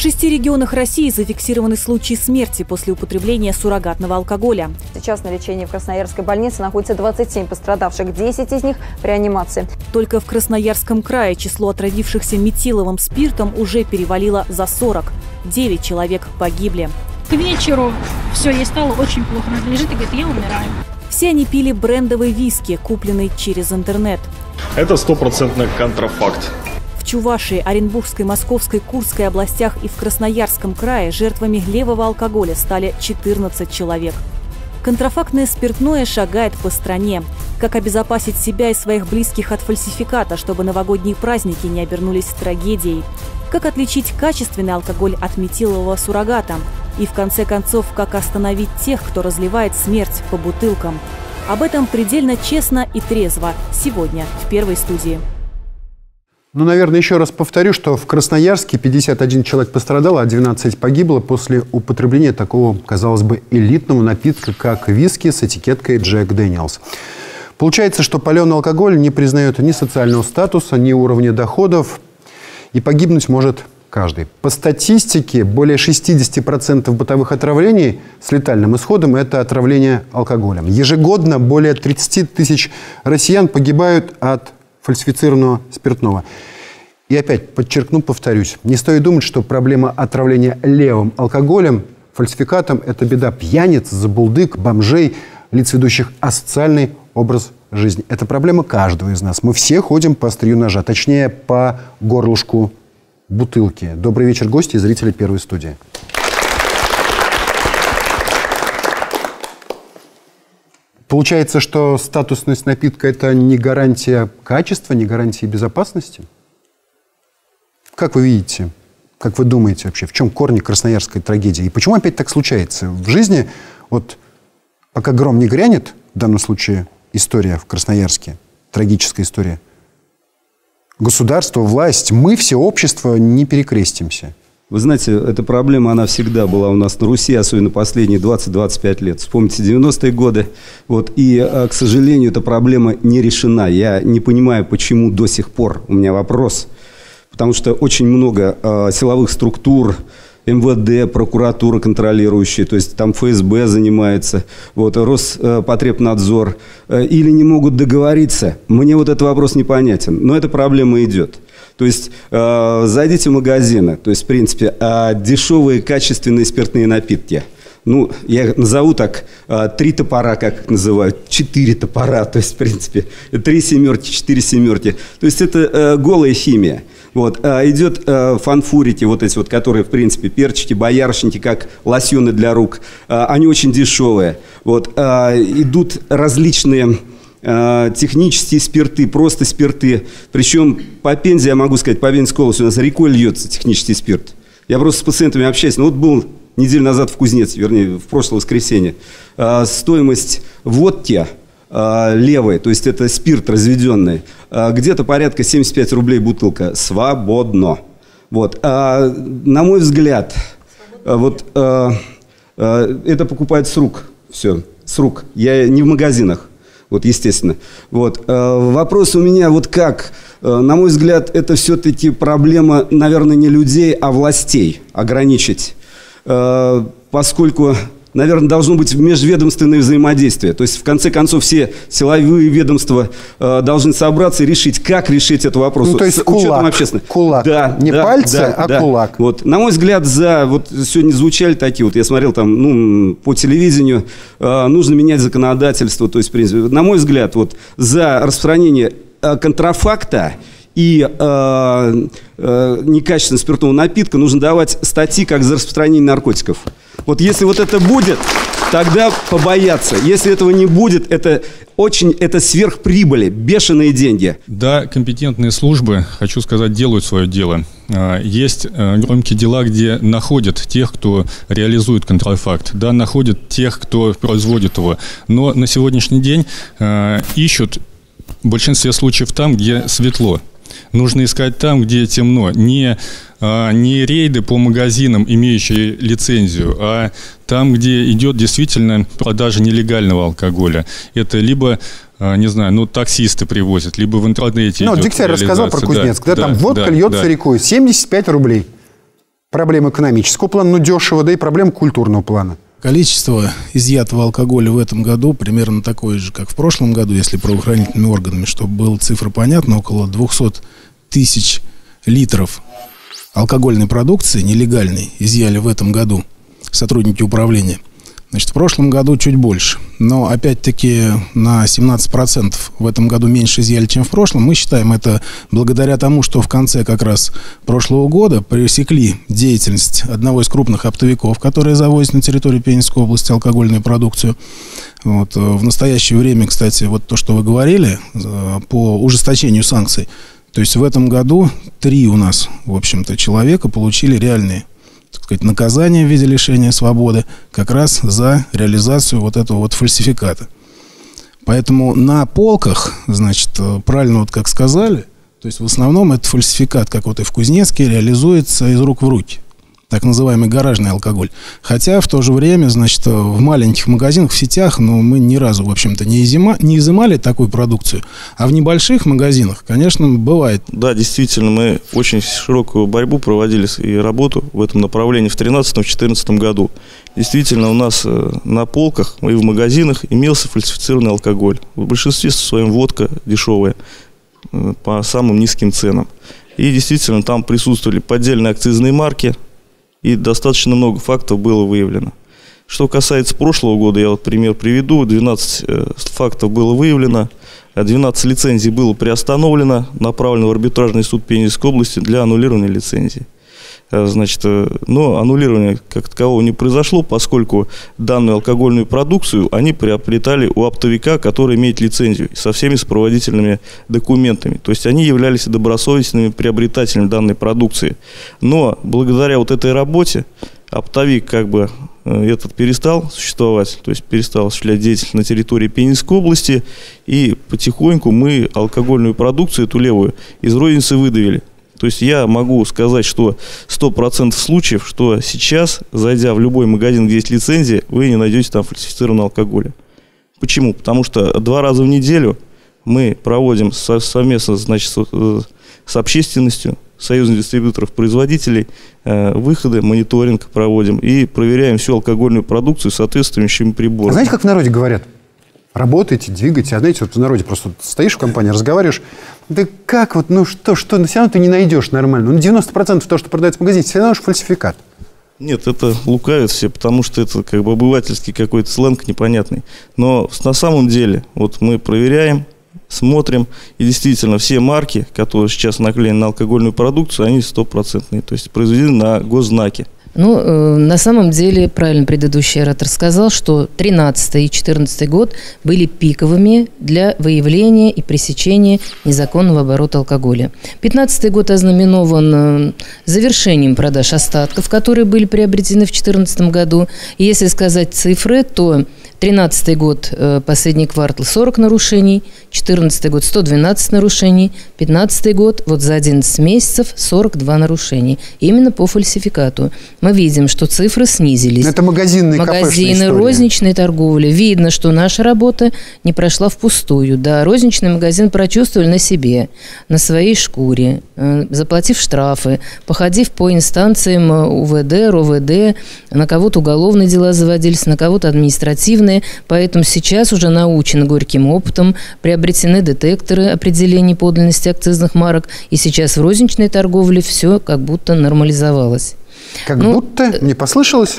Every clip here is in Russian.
В 6 регионах России зафиксированы случаи смерти после употребления суррогатного алкоголя. Сейчас на лечении в Красноярской больнице находится 27 пострадавших, 10 из них в реанимации. Только в Красноярском крае число отравившихся метиловым спиртом уже перевалило за 40. 9 человек погибли. К вечеру все, ей стало очень плохо. Она лежит и говорит: я умираю. Все они пили брендовый виски, купленный через интернет. Это стопроцентный контрафакт. В Чувашии, Оренбургской, Московской, Курской областях и в Красноярском крае жертвами левого алкоголя стали 14 человек. Контрафактное спиртное шагает по стране. Как обезопасить себя и своих близких от фальсификата, чтобы новогодние праздники не обернулись трагедией? Как отличить качественный алкоголь от метилового суррогата? И в конце концов, как остановить тех, кто разливает смерть по бутылкам? Об этом предельно честно и трезво сегодня в «Первой студии». Ну, наверное, еще раз повторю, что в Красноярске 51 человек пострадал, а 12 погибло после употребления такого, казалось бы, элитного напитка, как виски с этикеткой Джек Дэниелс. Получается, что паленый алкоголь не признает ни социального статуса, ни уровня доходов, и погибнуть может каждый. По статистике, более 60% бытовых отравлений с летальным исходом – это отравление алкоголем. Ежегодно более 30 тысяч россиян погибают от фальсифицированного спиртного. И опять подчеркну, повторюсь, не стоит думать, что проблема отравления левым алкоголем, фальсификатом – это беда пьяниц, забулдык, бомжей, лиц, ведущих асоциальный образ жизни. Это проблема каждого из нас. Мы все ходим по острию ножа, точнее, по горлышку бутылки. Добрый вечер, гости и зрители «Первой студии». Получается, что статусность напитка – это не гарантия качества, не гарантия безопасности? Как вы видите, как вы думаете вообще, в чем корни красноярской трагедии? И почему опять так случается? В жизни, вот пока гром не грянет, в данном случае история в Красноярске, трагическая история, государство, власть, мы, все общество не перекрестимся. Вы знаете, эта проблема, она всегда была у нас на Руси, особенно последние 20-25 лет. Вспомните 90-е годы. Вот, и, к сожалению, эта проблема не решена. Я не понимаю, почему до сих пор. У меня вопрос. Потому что очень много силовых структур, МВД, прокуратура контролирующая, то есть там ФСБ занимается, вот, Роспотребнадзор, или не могут договориться. Мне вот этот вопрос непонятен, но эта проблема идет. То есть зайдите в магазины, то есть в принципе дешевые качественные спиртные напитки. Ну, я назову так, 3 топора, как их называют, 4 топора, то есть в принципе 3 семерки, 4 семерки. То есть это голая химия. Вот, идет фанфурики, вот эти вот, которые, в принципе, перчики, боярышники, как лосьоны для рук. Они очень дешевые. Вот, идут различные технические спирты, просто спирты. Причем по Пензе, я могу сказать, по Пензенской области у нас рекой льется технический спирт. Я просто с пациентами общаюсь. Ну, вот был неделю назад в Кузнецке, вернее, в прошлое воскресенье. Стоимость водки левой, то есть это спирт разведенный, где-то порядка 75 рублей бутылка. Свободно. Вот. На мой взгляд, вот, это покупают с рук. Все, с рук. Я не в магазинах. Вот, естественно. Вот. Вопрос у меня, вот как, на мой взгляд, это все-таки проблема, наверное, не людей, а властей ограничить. Поскольку, наверное, должно быть межведомственное взаимодействие. То есть, в конце концов, все силовые ведомства должны собраться и решить, как решить этот вопрос. Ну, то есть кулак, кулак. Да, не да, пальцы, да, а да. Кулак. Вот. На мой взгляд, вот сегодня звучали такие, вот я смотрел там, ну, по телевидению, нужно менять законодательство. То есть, в принципе, на мой взгляд, вот, за распространение контрафакта и некачественного спиртного напитка нужно давать статьи, как за распространение наркотиков. Вот если вот это будет, тогда побояться. Если этого не будет, это сверхприбыли, бешеные деньги. Да, компетентные службы, хочу сказать, делают свое дело. Есть громкие дела, где находят тех, кто реализует контрафакт, да, находят тех, кто производит его. Но на сегодняшний день ищут в большинстве случаев там, где светло. Нужно искать там, где темно. Не рейды по магазинам, имеющие лицензию, а там, где идет действительно продажа нелегального алкоголя. Это либо, не знаю, ну, таксисты привозят, либо в интернете. Ну, Дегтярь рассказал про Кузнецк, да, там водка льется рекой, 75 рублей. Проблема экономического плана, но дешево, да и проблема культурного плана. Количество изъятого алкоголя в этом году примерно такое же, как в прошлом году, если правоохранительными органами, чтобы была цифра понятна, около 200 тысяч литров алкогольной продукции нелегальной изъяли в этом году сотрудники управления. Значит, в прошлом году чуть больше. Но, опять-таки, на 17% в этом году меньше изъяли, чем в прошлом. Мы считаем это благодаря тому, что в конце как раз прошлого года пресекли деятельность одного из крупных оптовиков, которые завозят на территорию Пензенской области алкогольную продукцию. Вот. В настоящее время, кстати, вот то, что вы говорили, по ужесточению санкций. То есть в этом году 3 у нас, в общем-то, человека получили реальные, так сказать, наказание в виде лишения свободы как раз за реализацию вот этого вот фальсификата. Поэтому на полках, значит, правильно вот как сказали, то есть в основном этот фальсификат, как вот и в Кузнецке, реализуется из рук в руки. Так называемый гаражный алкоголь. Хотя в то же время, значит, в маленьких магазинах, в сетях, мы ни разу, в общем-то, не изымали такую продукцию. А в небольших магазинах, конечно, бывает. Да, действительно, мы очень широкую борьбу проводили и работу в этом направлении в 2013-2014 году. Действительно, у нас на полках и в магазинах имелся фальсифицированный алкоголь. В большинстве своем водка дешевая по самым низким ценам. И действительно, там присутствовали поддельные акцизные марки, и достаточно много фактов было выявлено. Что касается прошлого года, я вот пример приведу. 12 фактов было выявлено, 12 лицензий было приостановлено, направлено в арбитражный суд Пензенской области для аннулирования лицензий. Значит, но аннулирование как такового не произошло, поскольку данную алкогольную продукцию они приобретали у оптовика, который имеет лицензию, со всеми сопроводительными документами. То есть они являлись добросовестными приобретателями данной продукции. Но благодаря вот этой работе оптовик как бы этот перестал существовать, то есть перестал осуществлять деятельность на территории Пензенской области, и потихоньку мы алкогольную продукцию, эту левую, из розницы выдавили. То есть я могу сказать, что 100% случаев, что сейчас, зайдя в любой магазин, где есть лицензия, вы не найдете там фальсифицированного алкоголя. Почему? Потому что 2 раза в неделю мы проводим совместно, значит, с общественностью, союзом дистрибьюторов-производителей, выходы, мониторинг проводим и проверяем всю алкогольную продукцию соответствующими приборами. Знаете, как в народе говорят? Работаете, двигаете. А знаете, вот в народе просто стоишь в компании, разговариваешь. Да как вот, что, все равно ты не найдешь нормально. 90% того, что продается в магазине, все равно же фальсификат. Нет, это лукавят все, потому что это как бы обывательский какой-то сленг непонятный. Но на самом деле, вот мы проверяем, смотрим, и действительно все марки, которые сейчас наклеены на алкогольную продукцию, они 100%, то есть произведены на госзнаке. На самом деле, правильно предыдущий оратор сказал, что 2013 и 2014 год были пиковыми для выявления и пресечения незаконного оборота алкоголя. 2015 год ознаменован завершением продаж остатков, которые были приобретены в 2014 году. И если сказать цифры, то 2013 год, последний квартал, 40 нарушений, 2014 год 112 нарушений, 2015 год вот за 11 месяцев 42 нарушений. Именно по фальсификату. Мы видим, что цифры снизились. Это магазины, розничной торговли. Видно, что наша работа не прошла впустую. Да, розничный магазин прочувствовали на себе, на своей шкуре, заплатив штрафы, походив по инстанциям УВД, РОВД, на кого-то уголовные дела заводились, на кого-то административные. Поэтому сейчас уже научены горьким опытом, приобретены детекторы определений подлинности акцизных марок, и сейчас в розничной торговле все как будто нормализовалось. Как будто? Не послышалось?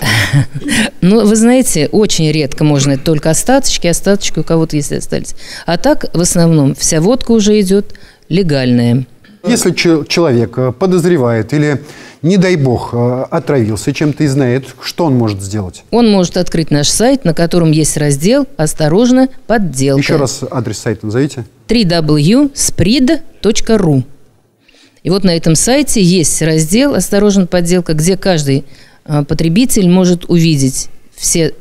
Вы знаете, очень редко можно только остаточки у кого-то, если остались. А так, в основном, вся водка уже идет легальная. Если человек подозревает или, не дай бог, отравился чем-то и знает, что он может сделать? Он может открыть наш сайт, на котором есть раздел «Осторожно, подделка». Еще раз адрес сайта назовите. www.sprid.ru. И вот на этом сайте есть раздел «Осторожно, подделка», где каждый потребитель может увидеть все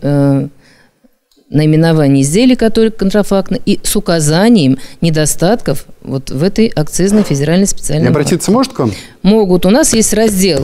наименование изделий, которые контрафактны, и с указанием недостатков вот в этой акцизной федеральной специальной марке. Обратиться может к вам? Могут. У нас есть раздел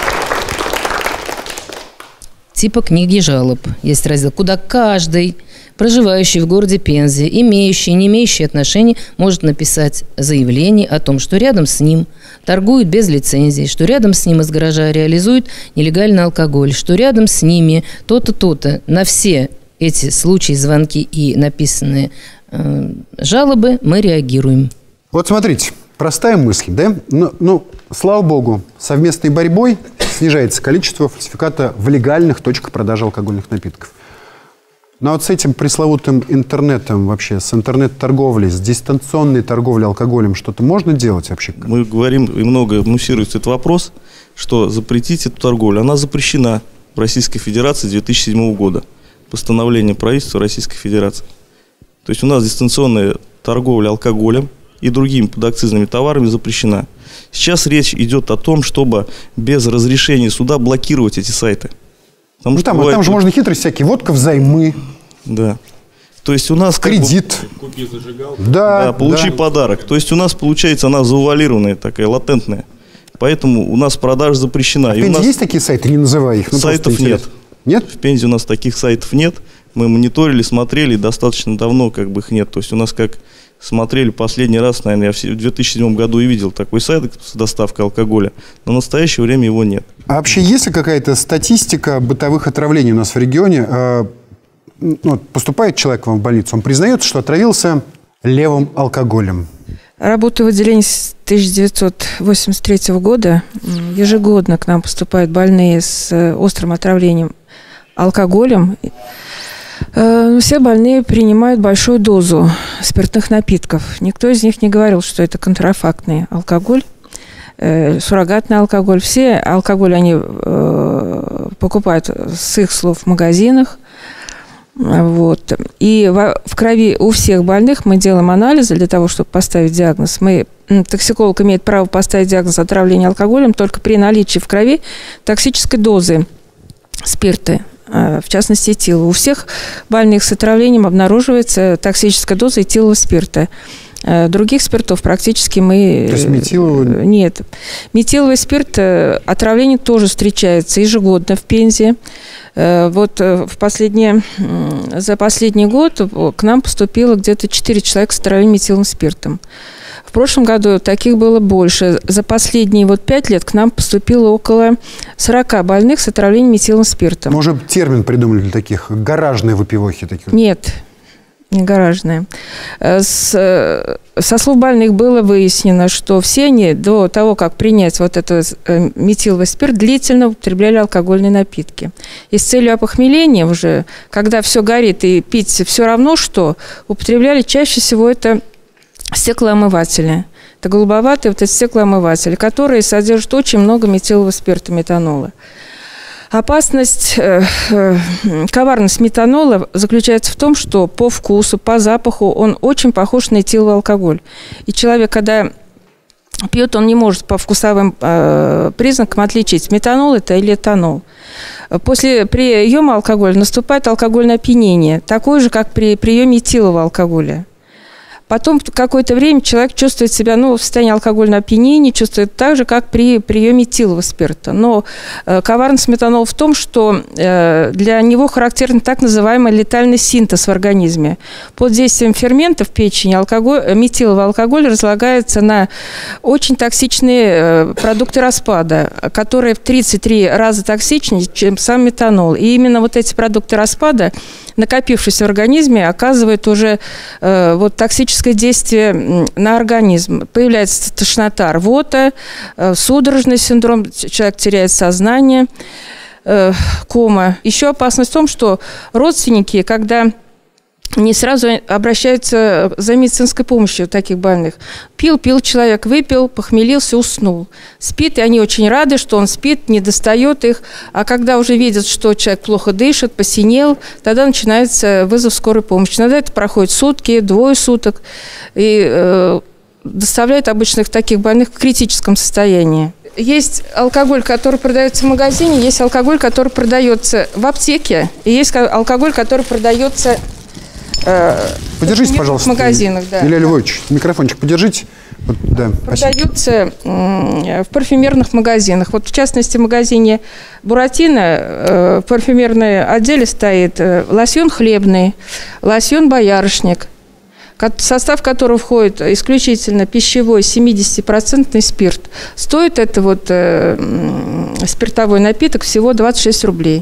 типа книги жалоб. Есть раздел, куда каждый проживающий в городе Пензе, имеющий и не имеющий отношений, может написать заявление о том, что рядом с ним торгуют без лицензии, что рядом с ним из гаража реализуют нелегальный алкоголь, что рядом с ними то-то, то-то. На все эти случаи, звонки и написанные жалобы мы реагируем. Вот смотрите, простая мысль, да? Ну, слава богу, совместной борьбой снижается количество фальсификата в легальных точках продажи алкогольных напитков. Но вот с этим пресловутым интернетом вообще, с интернет-торговлей, с дистанционной торговлей алкоголем что-то можно делать вообще? Мы говорим, и много муссируется этот вопрос, что запретить эту торговлю. Она запрещена в Российской Федерации 2007 года. Постановление правительства Российской Федерации. То есть у нас дистанционная торговля алкоголем и другими подакцизными товарами запрещена. Сейчас речь идет о том, чтобы без разрешения суда блокировать эти сайты. Ну, там же можно хитрости всякие. Водка взаймы. Да. То есть у нас кредит. Купи зажигалку. Да, получи подарок. То есть у нас получается она завуалированная, такая латентная. Поэтому у нас продажа запрещена. В Пензе есть такие сайты, не называй их? Сайтов нет. Нет? В Пензе у нас таких сайтов нет. Мы мониторили, смотрели, достаточно давно их нет. То есть у нас смотрели последний раз, наверное, я в 2007 году и видел такой сайт с доставкой алкоголя, но в настоящее время его нет. А вообще есть ли какая-то статистика бытовых отравлений у нас в регионе? Поступает человек в больницу, он признается, что отравился левым алкоголем. Работаю в отделении с 1983 года. Ежегодно к нам поступают больные с острым отравлением алкоголем. Все больные принимают большую дозу спиртных напитков. Никто из них не говорил, что это контрафактный алкоголь, суррогатный алкоголь. Все алкоголь они покупают с их слов в магазинах. Вот. И в крови у всех больных мы делаем анализы для того, чтобы поставить диагноз. Токсиколог имеет право поставить диагноз отравления алкоголем только при наличии в крови токсической дозы спирта, в частности этила. У всех больных с отравлением обнаруживается токсическая доза этилового спирта. Других спиртов практически мы... То есть метиловый? Нет. Метиловый спирт, отравление тоже встречается ежегодно в Пензе. Вот за последний год к нам поступило где-то 4 человека с отравлением метиловым спиртом. В прошлом году таких было больше. За последние 5 лет к нам поступило около 40 больных с отравлением метиловым спиртом. Может, термин придумали для таких? Гаражные выпивохи такие? Нет, не гаражные. Со слов больных было выяснено, что все они до того, как принять этот метиловый спирт, длительно употребляли алкогольные напитки. И с целью опохмеления уже, когда все горит и пить все равно что, употребляли чаще всего это стеклоомыватели. Это голубоватые стеклоомыватели, которые содержат очень много метилового спирта, метанола. Опасность, коварность метанола заключается в том, что по вкусу, по запаху он очень похож на этиловый алкоголь. И человек, когда пьет, он не может по вкусовым признакам отличить, метанол это или этанол. После приема алкоголя наступает алкогольное опьянение, такое же, как при приеме этилового алкоголя. Потом какое-то время человек чувствует себя в состоянии алкогольного опьянения, чувствует так же, как при приеме этилового спирта. Но коварность метанола в том, что для него характерен так называемый летальный синтез в организме. Под действием ферментов в печени метиловый алкоголь разлагается на очень токсичные продукты распада, которые в 33 раза токсичнее, чем сам метанол. И именно эти продукты распада, накопившись в организме, оказывают уже токсическое действие на организм. Появляется тошнота, рвота, судорожный синдром, человек теряет сознание, кома. Еще опасность в том, что родственники, когда не сразу обращаются за медицинской помощью таких больных. Пил человек, выпил, похмелился, уснул. Спит, и они очень рады, что он спит, не достает их. А когда уже видят, что человек плохо дышит, посинел, тогда начинается вызов скорой помощи. Иногда это проходит сутки, 2 суток. И доставляют обычно таких больных в критическом состоянии. Есть алкоголь, который продается в магазине, есть алкоголь, который продается в аптеке, и есть алкоголь, который продается подержите, пожалуйста, в магазинах. Да. Илья Львович, микрофончик подержите. Да, продаются в парфюмерных магазинах. Вот в частности в магазине Буратино в парфюмерном отделе стоит лосьон хлебный, лосьон боярышник, в состав которого входит исключительно пищевой 70% спирт. Стоит это вот спиртовой напиток всего 26 рублей.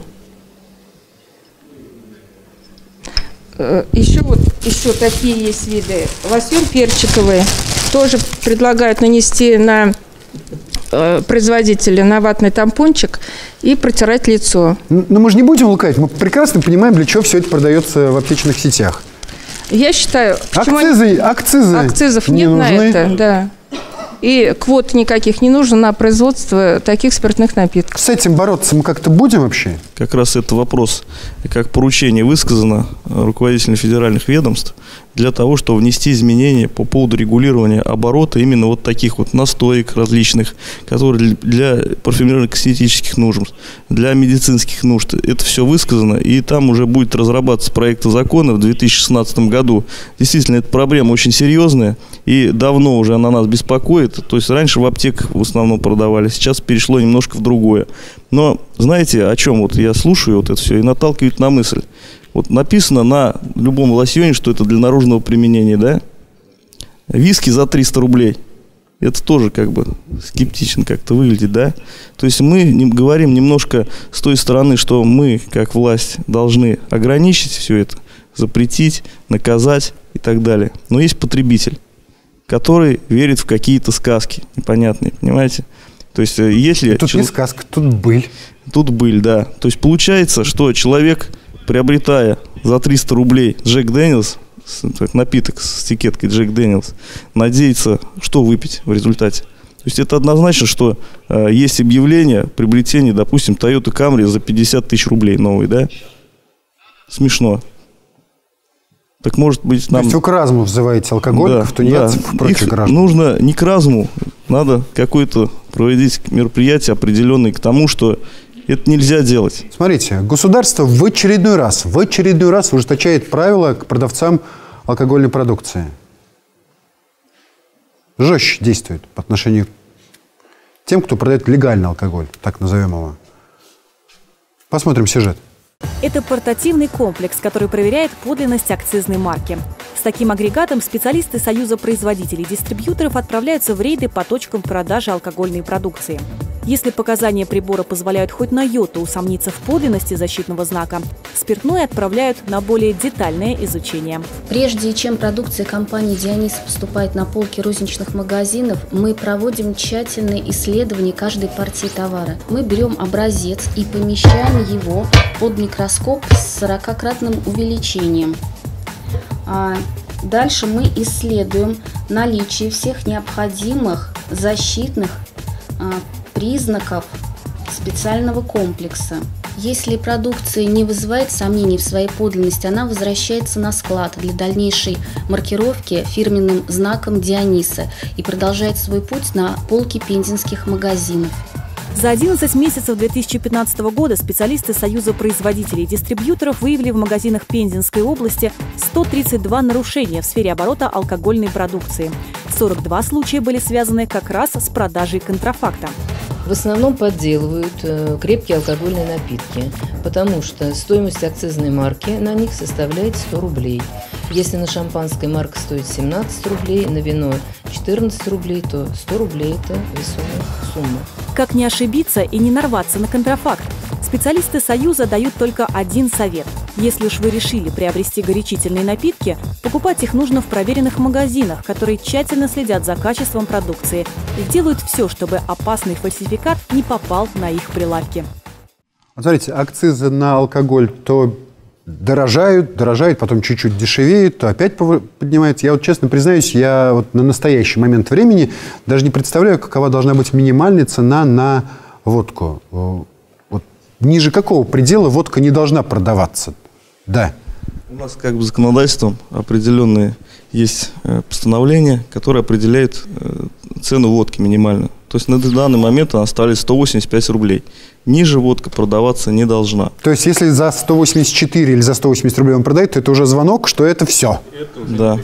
Еще такие есть виды. Лосьон перчиковый. Тоже предлагают нанести на производителя на ватный тампончик и протирать лицо. Но мы же не будем лукавить. Мы прекрасно понимаем, для чего все это продается в аптечных сетях. Я считаю... Акцизов нет на это, да. И квот никаких не нужно на производство таких спиртных напитков. С этим бороться мы как-то будем вообще? Как раз это вопрос, как поручение высказано руководителям федеральных ведомств для того, чтобы внести изменения по поводу регулирования оборота именно вот таких вот настоек различных, которые для парфюмерно-косметических нужд, для медицинских нужд. Это все высказано, и там уже будет разрабатываться проект закона в 2016 году. Действительно, эта проблема очень серьезная, и давно уже она нас беспокоит. То есть раньше в аптеках в основном продавали, сейчас перешло немножко в другое. Но знаете, о чем вот я слушаю вот это все и наталкивает на мысль. Вот написано на любом лосьоне, что это для наружного применения, да? Виски за 300 рублей. Это тоже как бы скептично как-то выглядит, да? То есть мы говорим немножко с той стороны, что мы, как власть, должны ограничить все это, запретить, наказать и так далее. Но есть потребитель, который верит в какие-то сказки непонятные, понимаете? То есть если... Тут не сказка, тут быль. Тут быль, да. То есть получается, что человек, приобретая за 300 рублей Джек Дэниелс, напиток с этикеткой Джек Дэниелс, надеется, что выпить в результате. То есть это однозначно, что есть объявление приобретения, допустим, Toyota Camry за 50 тысяч рублей новый, да? Смешно. Так может быть нам... То есть вы к разуму взываете алкоголиков, тунеядцев и прочих граждан? Нужно не к разуму, надо какое-то проводить мероприятие определенное к тому, что это нельзя делать. Смотрите, государство в очередной раз ужесточает правила к продавцам алкогольной продукции. Жестче действует по отношению к тем, кто продает легальный алкоголь, так назовем его. Посмотрим сюжет. Это портативный комплекс, который проверяет подлинность акцизной марки. С таким агрегатом специалисты Союза производителей и дистрибьюторов отправляются в рейды по точкам продажи алкогольной продукции. Если показания прибора позволяют хоть на йоту усомниться в подлинности защитного знака, спиртное отправляют на более детальное изучение. Прежде чем продукция компании «Дионис» поступает на полки розничных магазинов, мы проводим тщательные исследования каждой партии товара. Мы берем образец и помещаем его под микроскоп с 40-кратным увеличением. Дальше мы исследуем наличие всех необходимых защитных признаков специального комплекса. Если продукция не вызывает сомнений в своей подлинности, она возвращается на склад для дальнейшей маркировки фирменным знаком «Диониса» и продолжает свой путь на полки пензенских магазинов. За 11 месяцев 2015 года специалисты Союза производителей и дистрибьюторов выявили в магазинах Пензенской области 132 нарушения в сфере оборота алкогольной продукции. 42 случая были связаны как раз с продажей контрафакта. В основном подделывают крепкие алкогольные напитки, потому что стоимость акцизной марки на них составляет 100 рублей. Если на шампанское марка стоит 17 рублей, на вино 14 рублей, то 100 рублей – это весомая сумма. Как не ошибиться и не нарваться на контрафакт? Специалисты Союза дают только один совет. Если уж вы решили приобрести горячительные напитки, покупать их нужно в проверенных магазинах, которые тщательно следят за качеством продукции и делают все, чтобы опасный фальсификат не попал на их прилавки. Смотрите, акцизы на алкоголь то дорожают, потом чуть-чуть дешевеют, то опять поднимаются. Я вот честно признаюсь, я вот на настоящий момент времени даже не представляю, какова должна быть минимальная цена на водку. Вот ниже какого предела водка не должна продаваться? Да. У нас как бы законодательством определенные есть постановления, которые определяют цену водки минимальную. То есть на данный момент она ставит 185 рублей. Ниже водка продаваться не должна. То есть если за 184 или за 180 рублей он продает, то это уже звонок, что это все. Да.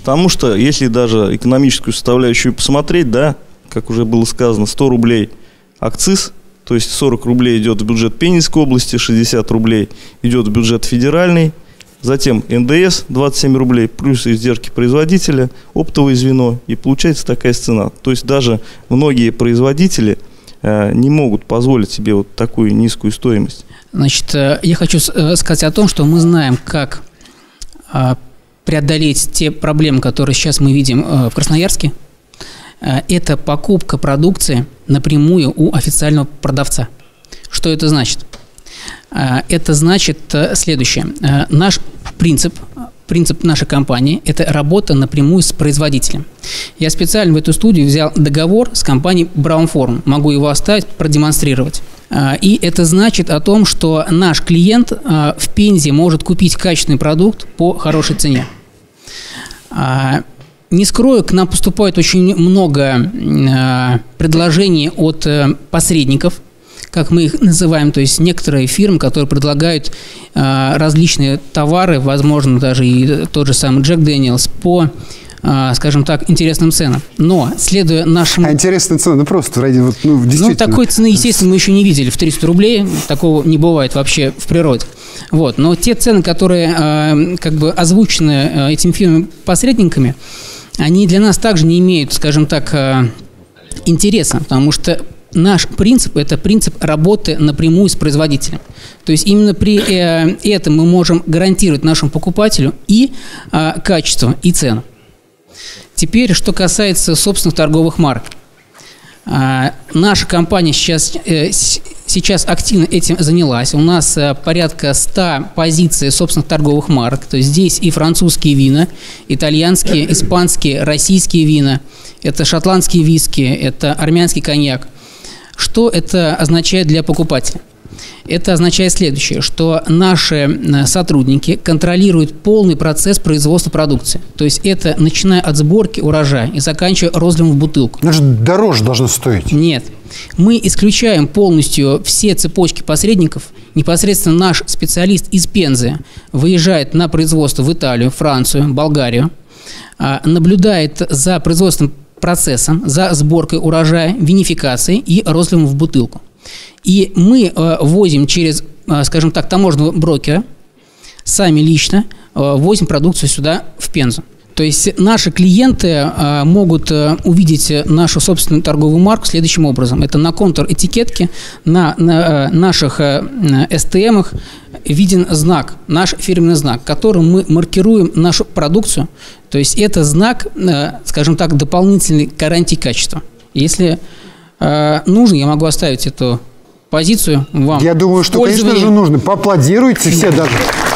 Потому что, если даже экономическую составляющую посмотреть, да, как уже было сказано, 100 рублей акциз, то есть 40 рублей идет в бюджет Пензенской области, 60 рублей идет в бюджет федеральный, затем НДС 27 рублей, плюс издержки производителя, оптовое звено, и получается такая цена. То есть даже многие производители не могут позволить себе вот такую низкую стоимость. Значит, я хочу сказать о том, что мы знаем, как преодолеть те проблемы, которые сейчас мы видим в Красноярске. Это покупка продукции напрямую у официального продавца. Что это значит? Это значит следующее. Наш принцип нашей компании – это работа напрямую с производителем. Я специально в эту студию взял договор с компанией Braun Form. Могу его оставить, продемонстрировать. И это значит о том, что наш клиент в Пензе может купить качественный продукт по хорошей цене. Не скрою, к нам поступает очень много предложений от посредников, как мы их называем, то есть некоторые фирмы, которые предлагают различные товары, возможно, даже и тот же самый Джек Дэниелс по, скажем так, интересным ценам. Но, следуя нашему... интересная цена, просто ради... действительно... такой цены, естественно, мы еще не видели в 300 рублей. Такого не бывает вообще в природе. Вот. Но те цены, которые как бы озвучены этими фирмами-посредниками, они для нас также не имеют, скажем так, интереса, потому что наш принцип – это принцип работы напрямую с производителем. То есть именно при этом мы можем гарантировать нашему покупателю и качество, и цену. Теперь, что касается собственных торговых марок. Наша компания сейчас активно этим занялась. У нас порядка 100 позиций собственных торговых марок. То есть здесь и французские вина, итальянские, испанские, российские вина. Это шотландские виски, это армянский коньяк. Что это означает для покупателя? Это означает следующее, что наши сотрудники контролируют полный процесс производства продукции. То есть это начиная от сборки урожая и заканчивая розливом в бутылку. Это же дороже должно стоить. Нет. Мы исключаем полностью все цепочки посредников. Непосредственно наш специалист из Пензы выезжает на производство в Италию, Францию, Болгарию, наблюдает за производственным процессом, за сборкой урожая, винификацией и розливом в бутылку. И мы возим через, скажем так, таможенного брокера, сами лично возим продукцию сюда, в Пензу. То есть наши клиенты могут увидеть нашу собственную торговую марку следующим образом. Это на контур-этикетке, на наших СТМах виден знак, наш фирменный знак, которым мы маркируем нашу продукцию. То есть это знак, скажем так, дополнительной гарантии качества. Если нужно, я могу оставить эту позицию вам. Я думаю, что, конечно же, нужно. Поаплодируйте все даже.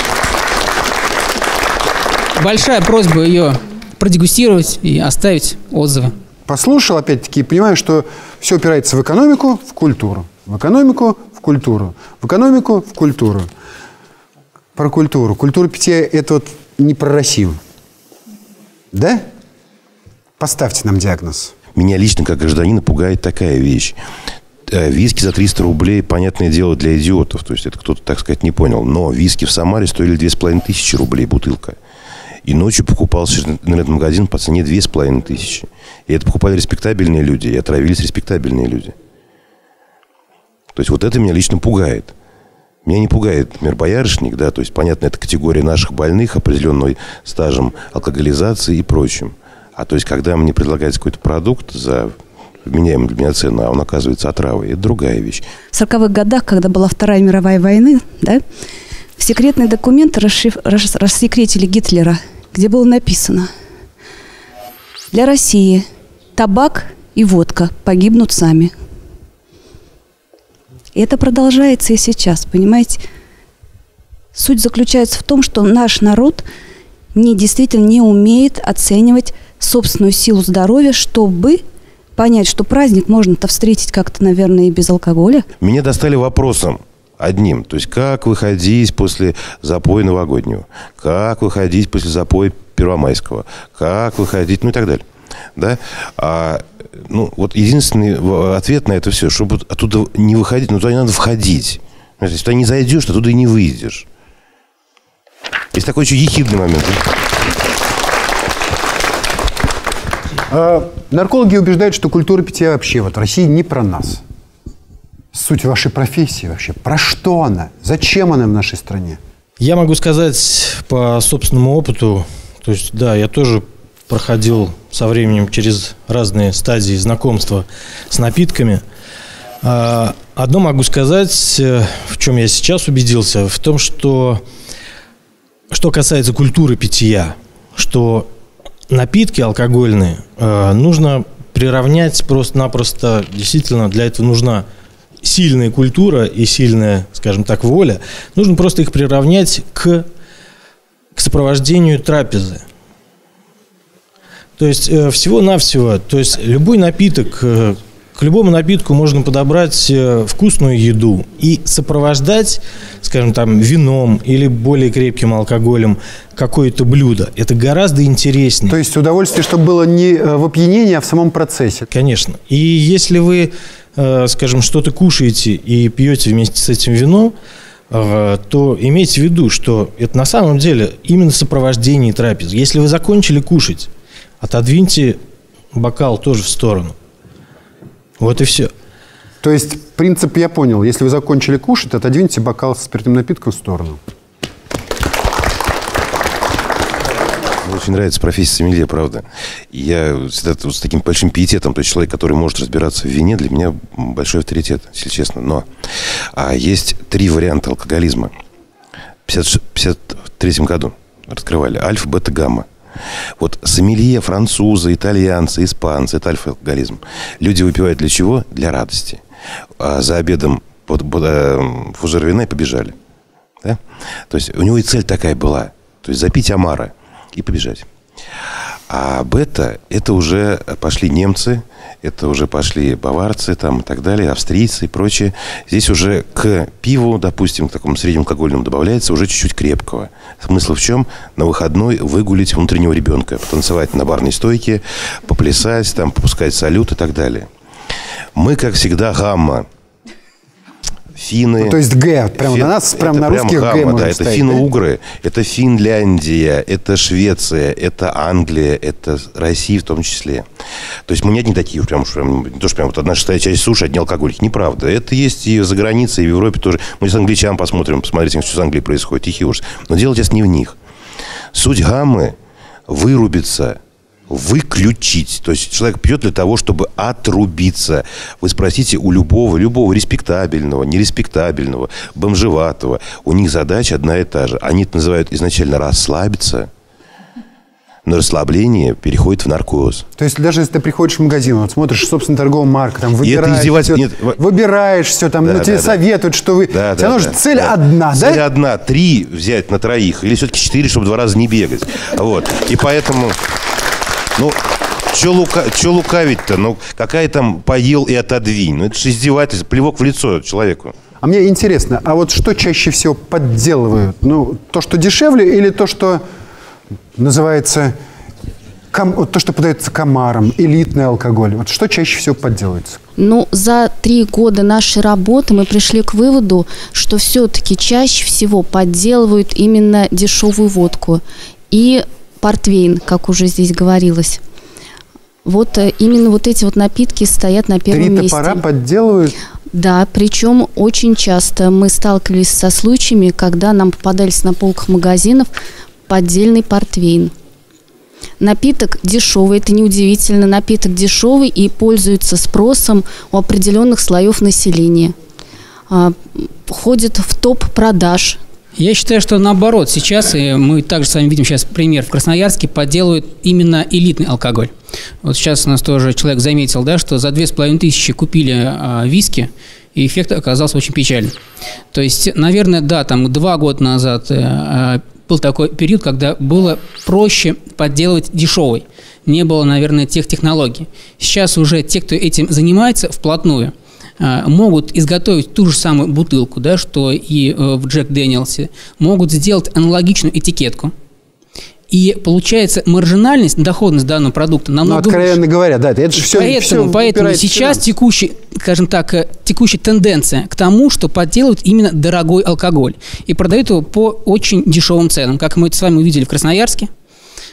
Большая просьба ее продегустировать и оставить отзывы. Послушал, опять-таки, и понимаю, что все упирается в экономику, в культуру. В экономику, в культуру. В экономику, в культуру. Про культуру. Культура питья – это вот не про Россию. Да? Поставьте нам диагноз. Меня лично, как гражданина, пугает такая вещь. Виски за 300 рублей, понятное дело, для идиотов. То есть это кто-то, так сказать, не понял. Но виски в Самаре стоили 2500 рублей бутылка. И ночью покупался интернет-магазин по цене 2500. И это покупали респектабельные люди, и отравились респектабельные люди. То есть вот это меня лично пугает. Меня не пугает, например, боярышник, да, то есть, понятно, это категория наших больных, определенной стажем алкоголизации и прочим. А то есть, когда мне предлагается какой-то продукт за вменяемую для меня цену, а он оказывается отравой, это другая вещь. В 40-х годах, когда была Вторая мировая война, да, секретные документы рассекретили Гитлера, где было написано: для России табак и водка погибнут сами. И это продолжается и сейчас, понимаете? Суть заключается в том, что наш народ действительно не умеет оценивать собственную силу здоровья, чтобы понять, что праздник можно-то встретить как-то, наверное, и без алкоголя. Меня достали вопросом одним. То есть, как выходить после запоя новогоднего? Как выходить после запоя первомайского? Как выходить? Ну и так далее. Да? Вот единственный ответ на это все, чтобы оттуда не выходить, туда не надо входить. Если туда не зайдешь, то оттуда и не выйдешь. Есть такой еще ехидный момент. Наркологи убеждают, что культура питья вообще в России не про нас. Суть вашей профессии вообще. Про что она? Зачем она в нашей стране? Я могу сказать по собственному опыту, то есть, да, я тоже проходил со временем через разные стадии знакомства с напитками. Одно могу сказать, в чем я сейчас убедился, в том, что касается культуры питья, что напитки алкогольные нужно приравнять просто-напросто, действительно, для этого нужна сильная культура и сильная, скажем так, воля. Нужно просто их приравнять к сопровождению трапезы. То есть всего-навсего, то есть любой напиток, к любому напитку можно подобрать вкусную еду и сопровождать, скажем, там, вином или более крепким алкоголем какое-то блюдо. Это гораздо интереснее. То есть удовольствие, чтобы было не в опьянении, а в самом процессе. Конечно. И если вы, скажем, что-то кушаете и пьете вместе с этим вином, то имейте в виду, что это на самом деле именно сопровождение трапезы. Если вы закончили кушать, отодвиньте бокал тоже в сторону. Вот и все. То есть принцип я понял. Если вы закончили кушать, отодвиньте бокал со спиртным напитком в сторону. Мне очень нравится профессия сомелье, правда. Я всегда с таким большим пиететом, то есть человек, который может разбираться в вине, для меня большой авторитет, если честно. Но есть 3 варианта алкоголизма. В 1953 году раскрывали альфа, бета, гамма. Вот сомелье, французы, итальянцы, испанцы, это альфа-алкоголизм. Люди выпивают для чего? Для радости. За обедом фужер вина и побежали. Да? То есть у него и цель такая была. То есть запить омара и побежать. А бета, это уже пошли немцы, это уже пошли баварцы там, и так далее, австрийцы и прочее. Здесь уже к пиву, допустим, к такому среднему алкогольному добавляется уже чуть-чуть крепкого. Смысл в чем? На выходной выгулить внутреннего ребенка, потанцевать на барной стойке, поплясать, там, попускать салют и так далее. Мы, как всегда, гамма. Финны. То есть Г, прямо на нас, прямо на русских Г можно это ставить, финно-угры, это Финляндия, это Швеция, это Англия, это Россия в том числе. То есть мы не одни такие, прям не то, что прям вот одна шестая часть суши, одни алкоголики. Неправда. Это есть и за границей, и в Европе тоже. Мы с англичан посмотрим, посмотрите, что с Англией происходит, тихий ужас. Но дело сейчас не в них. Суть гаммы вырубиться, выключить. То есть человек пьет для того, чтобы отрубиться. Вы спросите у любого респектабельного, нереспектабельного, бомжеватого. У них задача одна и та же. Они это называют изначально расслабиться, но расслабление переходит в наркоз. То есть даже если ты приходишь в магазин, вот смотришь, собственно, торговая марка, там выбираешь все, там, да, тебе советуют, что вы... Да, тебе нужно цель одна, цель одна. 3 взять на 3, или все-таки 4, чтобы 2 раза не бегать. Вот. И поэтому... Ну, что лукавить-то? Ну, какая там поел и отодвинь? Ну, это же издевательство, плевок в лицо человеку. А мне интересно, а вот что чаще всего подделывают? Ну, то, что дешевле, или то, что называется, то, что подается комарам, элитный алкоголь? Вот что чаще всего подделывается? Ну, за 3 года нашей работы мы пришли к выводу, что все-таки чаще всего подделывают именно дешевую водку и портвейн, как уже здесь говорилось. Вот именно вот эти вот напитки стоят на первом месте. 3 топора подделывают? Да, причем очень часто мы сталкивались со случаями, когда нам попадались на полках магазинов поддельный портвейн. Напиток дешевый, это неудивительно, напиток дешевый и пользуется спросом у определенных слоев населения. Входит в топ продаж. Я считаю, что наоборот, сейчас, и мы также с вами видим сейчас пример, в Красноярске подделывают именно элитный алкоголь. Вот сейчас у нас тоже человек заметил, да, что за 2500 купили виски, и эффект оказался очень печальный. То есть, наверное, да, там 2 года назад был такой период, когда было проще подделывать дешевый. Не было, наверное, тех технологий. Сейчас уже те, кто этим занимается вплотную, могут изготовить ту же самую бутылку, да, что и в Джек Дэниелсе, могут сделать аналогичную этикетку. И получается маржинальность, доходность данного продукта намного выше. Откровенно говоря, да, это же все Поэтому сейчас текущая тенденция к тому, что подделывают именно дорогой алкоголь. И продают его по очень дешевым ценам, как мы это с вами увидели в Красноярске.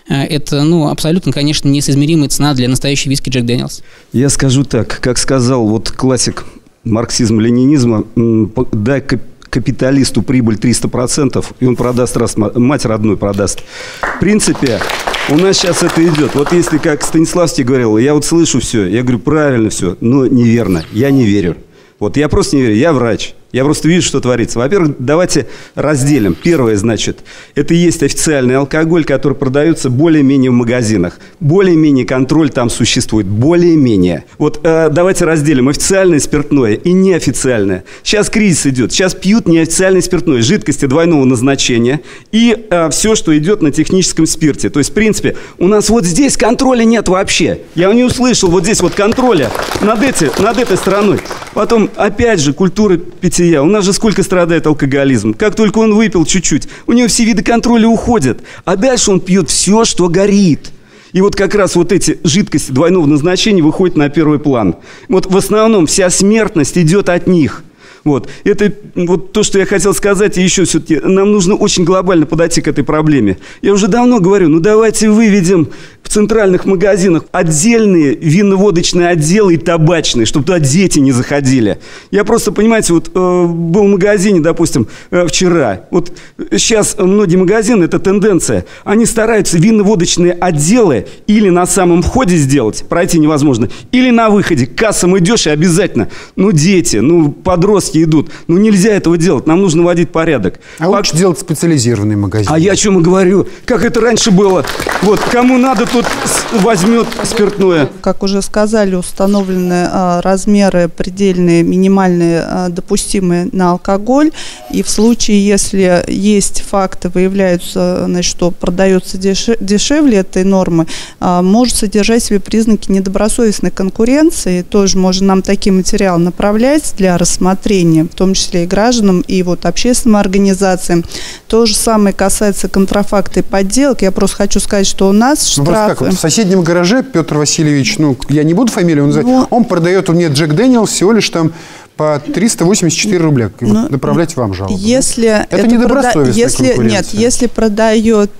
это, абсолютно, конечно, несоизмеримая цена для настоящей виски Джек Дэниелс. Я скажу так, как сказал вот классик марксизма-ленинизма, дай капиталисту прибыль 300%, и он продаст, мать родную продаст. В принципе, у нас сейчас это идет. Вот если, как Станиславский говорил, я вот слышу все, я говорю, правильно все, но неверно, я не верю. Вот я просто не верю, я врач. Я просто вижу, что творится. Во-первых, давайте разделим. Первое, значит, это и есть официальный алкоголь, который продается более-менее в магазинах. Более-менее контроль там существует. Более-менее. Вот давайте разделим официальное спиртное и неофициальное. Сейчас кризис идет. Сейчас пьют неофициальное спиртное, жидкости двойного назначения и все, что идет на техническом спирте. То есть, в принципе, у нас вот здесь контроля нет вообще. Я не услышал вот здесь вот контроля над этой стороной. Потом, опять же, культура питья. У нас же сколько страдает алкоголизм. Как только он выпил чуть-чуть, у него все виды контроля уходят. А дальше он пьет все, что горит. И вот как раз вот эти жидкости двойного назначения выходят на первый план. Вот в основном вся смертность идет от них. Вот. Это вот то, что я хотел сказать. И еще все-таки нам нужно очень глобально подойти к этой проблеме. Я уже давно говорю, давайте выведем в центральных магазинах отдельные винно-водочные отделы и табачные, чтобы туда дети не заходили. Я просто, понимаете, вот был в магазине, допустим, вчера. Вот сейчас многие магазины, это тенденция, они стараются винно-водочные отделы или на самом входе сделать, пройти невозможно, или на выходе. К кассам идешь и обязательно, дети, подростки идут. Нельзя этого делать, нам нужно вводить порядок. А лучше делать специализированный магазин. А я о чем и говорю. Как это раньше было. Вот, кому надо, тот возьмет спиртное. Как уже сказали, установлены размеры предельные, минимальные, допустимые на алкоголь. И в случае, если есть факты, выявляются, что продается дешевле этой нормы, может содержать в себе признаки недобросовестной конкуренции. Тоже можно нам такие материалы направлять для рассмотрения, в том числе и гражданам, и общественным организациям. То же самое касается контрафакта и подделок. Я просто хочу сказать, что у нас штрафы... В соседнем гараже Петр Васильевич, я не буду фамилию называть, он продает мне Джек Дэниелс всего лишь там по 384 рубля. Направлять вам жалобу. Если это недобросовестная конкуренция. Нет, если продает,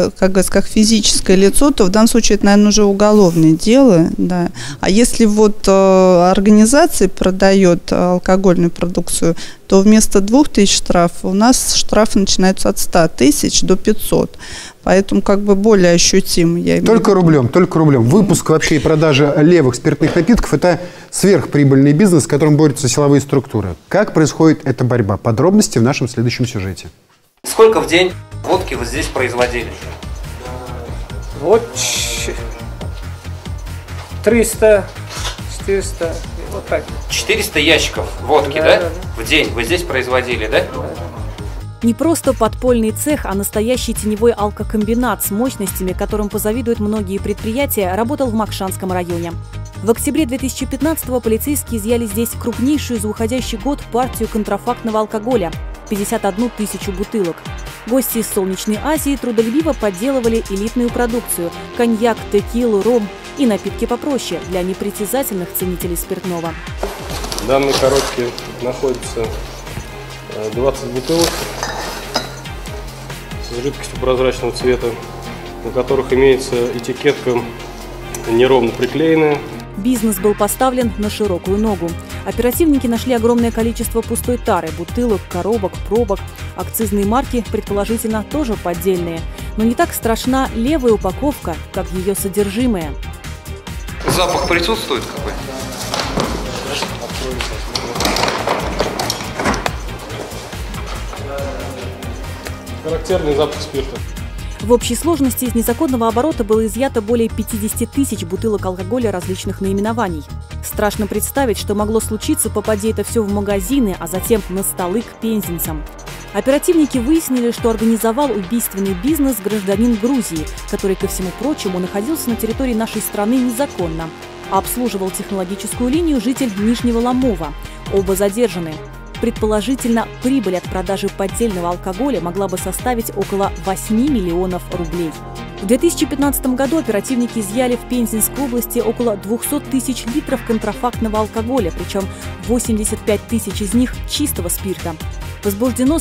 как физическое лицо, то в данном случае это, наверное, уже уголовное дело. Да. А если организация продает алкогольную продукцию, то вместо 2000 штрафов у нас штрафы начинаются от 100 тысяч до 500. Поэтому более ощутимо. Только рублем. Выпуск вообще и продажа левых спиртных напитков – это сверхприбыльный бизнес, с которым борются силовые структуры. Как происходит эта борьба? Подробности в нашем следующем сюжете. Сколько в день водки вы здесь производили? 300, 400, вот так. 400 ящиков водки, да? В день вы здесь производили, да? Не просто подпольный цех, а настоящий теневой алкокомбинат с мощностями, которым позавидуют многие предприятия, работал в Макшанском районе. В октябре 2015-го полицейские изъяли здесь крупнейшую за уходящий год партию контрафактного алкоголя – 51 тысячу бутылок. Гости из Солнечной Азии трудолюбиво подделывали элитную продукцию – коньяк, текилу, ром и напитки попроще для непритязательных ценителей спиртного. В данной коробке находится 20 бутылок с жидкостью прозрачного цвета, на которых имеется этикетка неровно приклеенная. Бизнес был поставлен на широкую ногу. Оперативники нашли огромное количество пустой тары, бутылок, коробок, пробок. Акцизные марки, предположительно, тоже поддельные. Но не так страшна левая упаковка, как ее содержимое. Запах присутствует какой? Характерный запах спирта. В общей сложности из незаконного оборота было изъято более 50 тысяч бутылок алкоголя различных наименований. Страшно представить, что могло случиться, попадя это все в магазины, а затем на столы к пензенцам. Оперативники выяснили, что организовал убийственный бизнес гражданин Грузии, который, ко всему прочему, находился на территории нашей страны незаконно. А обслуживал технологическую линию житель Нижнего Ломова. Оба задержаны. Предположительно, прибыль от продажи поддельного алкоголя могла бы составить около 8 миллионов рублей. В 2015 году оперативники изъяли в Пензенской области около 200 тысяч литров контрафактного алкоголя, причем 85 тысяч из них чистого спирта. Возбуждено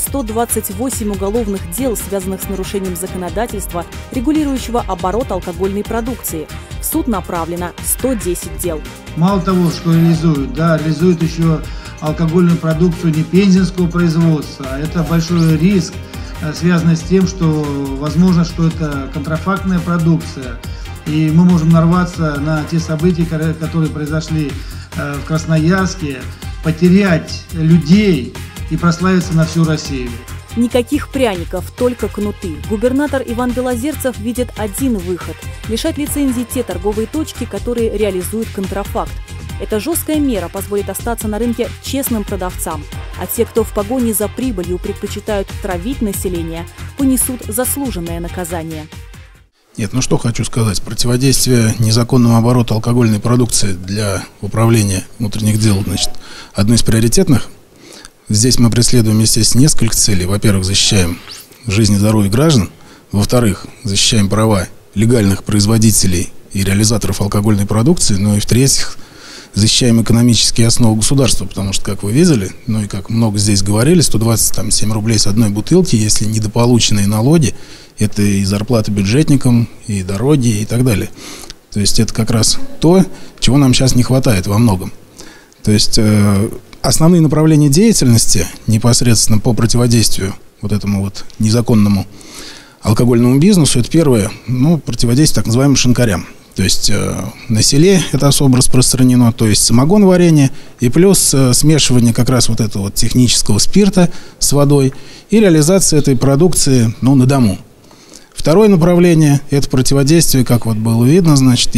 128 уголовных дел, связанных с нарушением законодательства, регулирующего оборот алкогольной продукции. В суд направлено 110 дел. Мало того, что реализуют, реализуют еще алкогольную продукцию не пензенского производства, а это большой риск, связанный с тем, что возможно, что это контрафактная продукция, и мы можем нарваться на те события, которые произошли в Красноярске, потерять людей и прославиться на всю Россию. Никаких пряников, только кнуты. Губернатор Иван Белозерцев видит один выход – лишать лицензии те торговые точки, которые реализуют контрафакт. Эта жесткая мера позволит остаться на рынке честным продавцам. А те, кто в погоне за прибылью предпочитают травить население, понесут заслуженное наказание. Нет, ну что хочу сказать. Противодействие незаконному обороту алкогольной продукции для управления внутренних дел, значит, одно из приоритетных. Здесь мы преследуем, естественно, несколько целей. Во-первых, защищаем жизнь и здоровье граждан. Во-вторых, защищаем права легальных производителей и реализаторов алкогольной продукции. Ну и в-третьих, защищаем экономические основы государства. Потому что, как вы видели, ну и как много здесь говорили, 127 рублей с одной бутылки, если недополученные налоги, это и зарплата бюджетникам, и дороги, и так далее. То есть это как раз то, чего нам сейчас не хватает во многом. То есть основные направления деятельности непосредственно по противодействию вот этому вот незаконному алкогольному бизнесу, это первое, противодействие так называемым шинкарям. То есть на селе это особо распространено, то есть самогон-варенье и плюс смешивание как раз вот этого вот технического спирта с водой и реализация этой продукции на дому. Второе направление – это противодействие, как вот было видно, значит,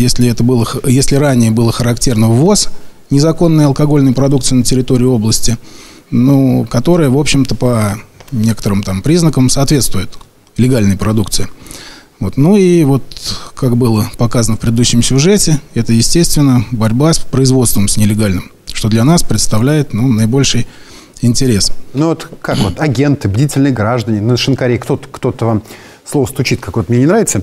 если ранее было характерно ввоз незаконной алкогольной продукции на территорию области, которая, в общем-то, по некоторым там признакам соответствует легальной продукции. Как было показано в предыдущем сюжете, это, естественно, борьба с производством, с нелегальным, что для нас представляет наибольший интерес. Агенты, бдительные граждане, на шинкаре кто-то вам слово стучит, как мне не нравится.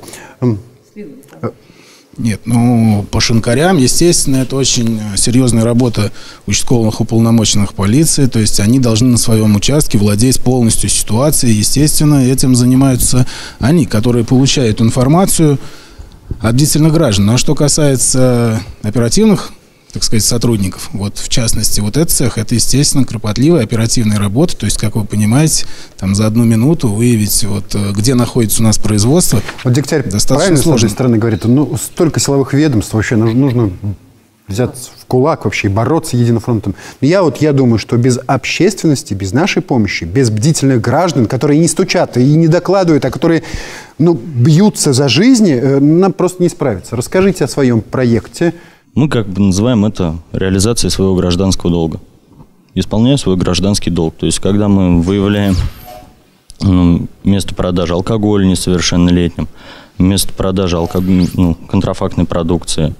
Нет, по шинкарям, естественно, это очень серьезная работа участковых уполномоченных полиции, то есть они должны на своем участке владеть полностью ситуацией, естественно, этим занимаются они, которые получают информацию от бдительных граждан. А что касается оперативных, так сказать, сотрудников, в частности, этот цех, это, естественно, кропотливая оперативная работа, то есть, как вы понимаете, там за 1 минуту выявить, где находится у нас производство, Дегтярь достаточно сложно. С одной стороны, говорит, столько силовых ведомств, вообще нужно взять в кулак вообще и бороться единым фронтом. Но я думаю, что без общественности, без нашей помощи, без бдительных граждан, которые не стучат и не докладывают, а которые бьются за жизни, нам просто не справиться. Расскажите о своем проекте. Мы называем это реализацией своего гражданского долга. Исполняю свой гражданский долг. То есть, когда мы выявляем место продажи алкоголя несовершеннолетним, место продажи контрафактной продукции,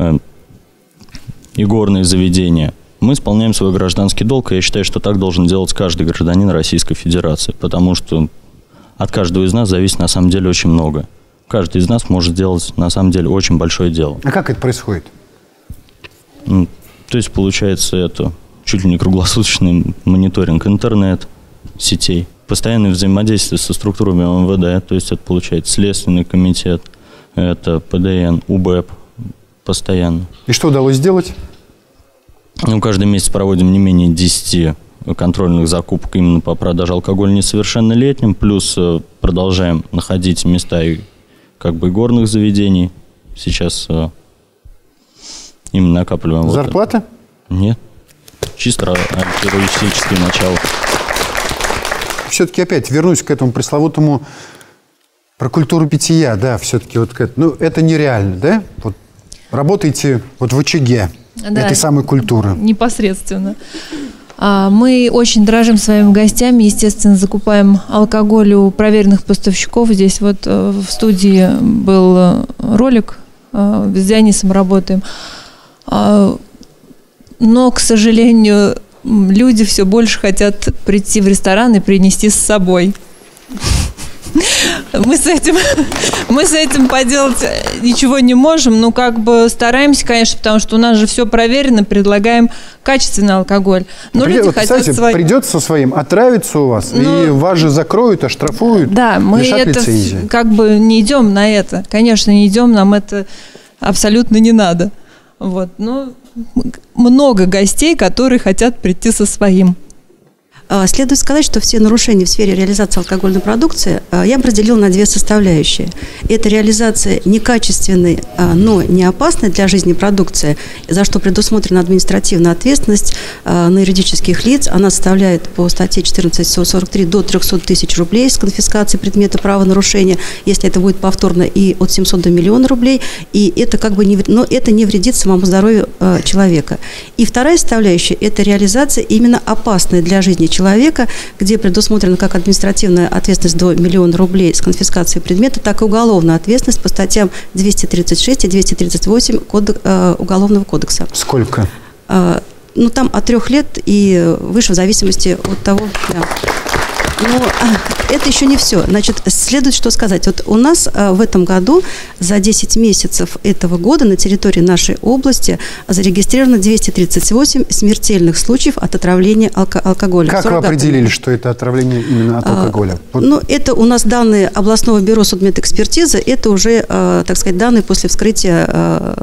игорные заведения, мы исполняем свой гражданский долг. И я считаю, что так должен делать каждый гражданин Российской Федерации. Потому что от каждого из нас зависит на самом деле очень много. Каждый из нас может сделать на самом деле очень большое дело. А как это происходит? То есть, получается, это чуть ли не круглосуточный мониторинг интернет-сетей, постоянное взаимодействие со структурами МВД, то есть это получается Следственный комитет, это ПДН, УБЭП постоянно. И что удалось сделать? Каждый месяц проводим не менее 10 контрольных закупок именно по продаже алкоголя несовершеннолетним, плюс продолжаем находить места игорных заведений. Сейчас именно накапливаем. Зарплата? Нет. Чисто альтруистическое начало. Все-таки опять вернусь к этому пресловутому про культуру питья. Да, все-таки это нереально, да? Работаете в очаге этой самой культуры. Непосредственно. Мы очень дорожим своими гостями, естественно, закупаем алкоголь у проверенных поставщиков. Здесь в студии был ролик, с Дионисом работаем. Но, к сожалению, люди все больше хотят прийти в ресторан и принести с собой. Мы с этим поделать ничего не можем, но как бы стараемся, конечно, потому что у нас же все проверено, предлагаем качественный алкоголь. Но люди хотят свои. Придется со своим отравиться у вас, и вас же закроют, оштрафуют, да, мы лишат это лицензии. как бы не идем на это. Конечно, не идем, нам это абсолютно не надо. Вот, но много гостей, которые хотят прийти со своим. Следует сказать, что все нарушения в сфере реализации алкогольной продукции я бы разделила на две составляющие. Это реализация некачественной, но не опасной для жизни продукции, за что предусмотрена административная ответственность на юридических лиц. Она составляет по статье 1443 до 300 тысяч рублей с конфискацией предмета правонарушения, если это будет повторно, и от 700 до 1 миллиона рублей. И это как бы но это не вредит самому здоровью человека. И вторая составляющая – это реализация именно опасной для жизни человека, где предусмотрена как административная ответственность до 1 миллиона рублей с конфискацией предмета, так и уголовная ответственность по статьям 236 и 238 Уголовного кодекса. Сколько? Ну, там от 3 лет и выше, в зависимости от того, да. Но это еще не все. Значит, следует что сказать. Вот у нас в этом году за 10 месяцев этого года на территории нашей области зарегистрировано 238 смертельных случаев от отравления алкоголем. Как вы определили, что это отравление именно от алкоголя? Ну, это у нас данные областного бюро судмедэкспертизы, это уже, так сказать, данные после вскрытия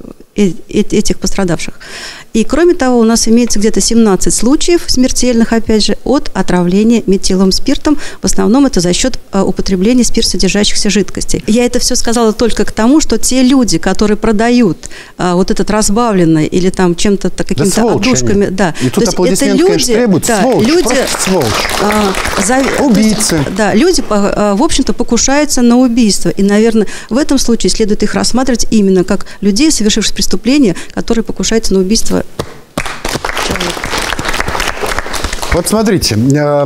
этих пострадавших. И, кроме того, у нас имеется где-то 17 случаев смертельных, опять же, от отравления метиловым спиртом. В основном это за счет употребления спиртсодержащихся жидкостей. Я это все сказала только к тому, что те люди, которые продают вот этот разбавленный или там чем-то, какими-то отдушками... Да, и тут аплодисменты, конечно, требуют. Да, сволочь, люди, просто сволочь. Убийцы. Да, люди, в общем-то, покушаются на убийство. И, наверное, в этом случае следует их рассматривать именно как людей, совершивших преступления, которые покушаются на убийство человека. Вот смотрите,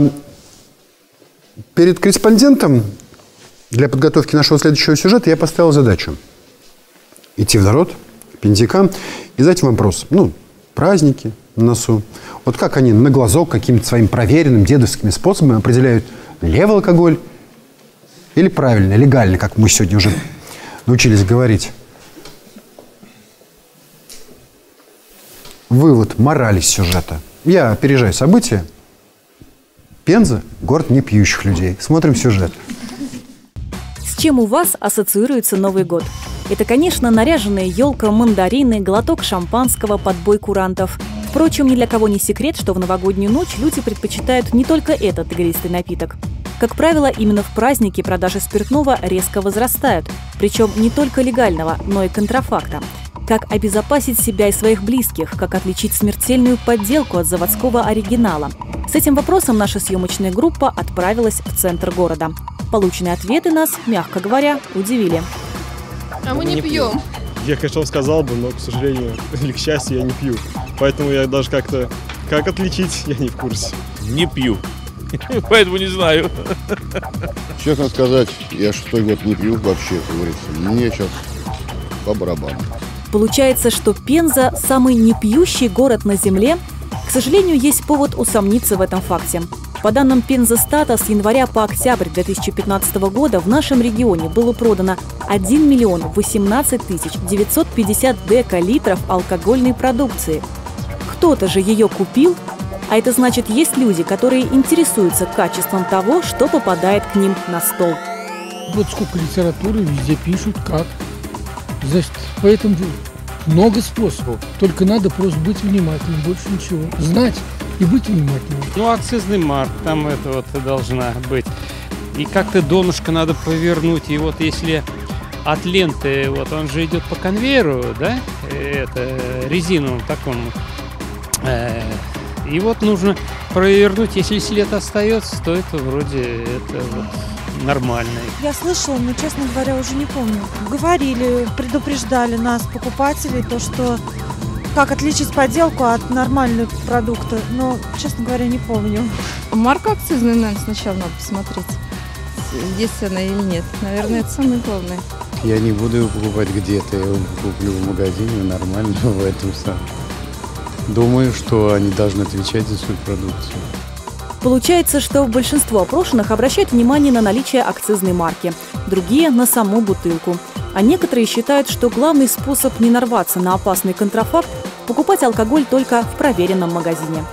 перед корреспондентом для подготовки нашего следующего сюжета я поставил задачу идти в народ, пиндикам, и задать им вопрос. Ну, праздники на носу. Вот как они на глазок каким-то своим проверенным дедовскими способами определяют левый алкоголь или правильный, легальный, как мы сегодня уже научились говорить. Вывод морали сюжета. Я опережаю события. Пенза – город непьющих людей. Смотрим сюжет. С чем у вас ассоциируется Новый год? Это, конечно, наряженная елка, мандарины, глоток шампанского, подбой курантов. Впрочем, ни для кого не секрет, что в новогоднюю ночь люди предпочитают не только этот игристый напиток. Как правило, именно в праздники продажи спиртного резко возрастают. Причем не только легального, но и контрафакта. Как обезопасить себя и своих близких, как отличить смертельную подделку от заводского оригинала. С этим вопросом наша съемочная группа отправилась в центр города. Полученные ответы нас, мягко говоря, удивили. А мы не пьем. Я, конечно, вам сказал бы, но, к сожалению, или к счастью, я не пью. Поэтому я даже как-то... Как отличить, я не в курсе. Не пью. Поэтому не знаю. Честно сказать, я 6-й год не пью вообще, как говорится. Мне сейчас по барабану. Получается, что Пенза – самый непьющий город на Земле? К сожалению, есть повод усомниться в этом факте. По данным Пензастата, с января по октябрь 2015 года в нашем регионе было продано 1 миллион 18 тысяч 950 декалитров алкогольной продукции. Кто-то же ее купил, а это значит, есть люди, которые интересуются качеством того, что попадает к ним на стол. Вот сколько литературы везде пишут, как. Значит, поэтому много способов. Только надо просто быть внимательным, больше ничего. Знать и быть внимательным. Ну, акцизный марк, там это вот должна быть. И как-то донышко надо повернуть. И вот если от ленты, вот он же идет по конвейеру, да, это резиновым таком. И вот нужно провернуть, если след остается, то это вроде это вот нормальный. Я слышала, но, честно говоря, уже не помню. Говорили, предупреждали нас, покупателей, то, что как отличить подделку от нормального продукта, но, честно говоря, не помню. Марка акцизная, наверное, сначала надо посмотреть, есть она или нет. Наверное, это самое главное. Я не буду его покупать где-то, я его куплю в магазине, нормально в этом самом. Думаю, что они должны отвечать за свою продукцию. Получается, что большинство опрошенных обращают внимание на наличие акцизной марки, другие – на саму бутылку. А некоторые считают, что главный способ не нарваться на опасный контрафакт – покупать алкоголь только в проверенном магазине.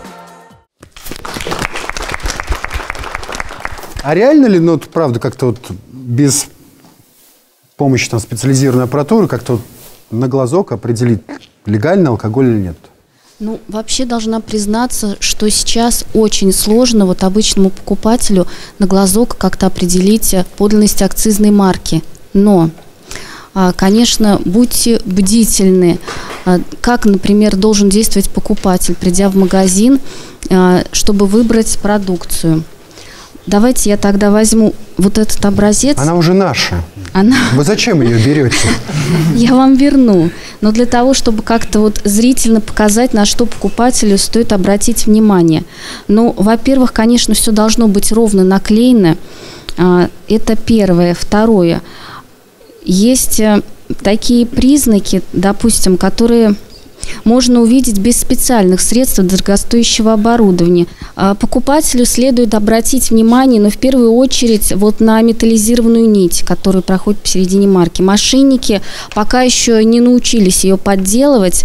А реально ли, ну, правда, как-то вот без помощи там специализированной аппаратуры как-то вот на глазок определить, легальный алкоголь или нет? Ну, вообще должна признаться, что сейчас очень сложно вот обычному покупателю на глазок как-то определить подлинность акцизной марки. Но, конечно, будьте бдительны, как, например, должен действовать покупатель, придя в магазин, чтобы выбрать продукцию. Давайте я тогда возьму вот этот образец. Она уже наша. Вы зачем ее берете? Я вам верну. Но для того, чтобы как-то вот зрительно показать, на что покупателю стоит обратить внимание. Ну, во-первых, конечно, все должно быть ровно наклеено. Это первое. Второе. Есть такие признаки, допустим, которые можно увидеть без специальных средств дорогостоящего оборудования. Покупателю следует обратить внимание, но в первую очередь вот на металлизированную нить, которая проходит посередине марки. Мошенники пока еще не научились ее подделывать.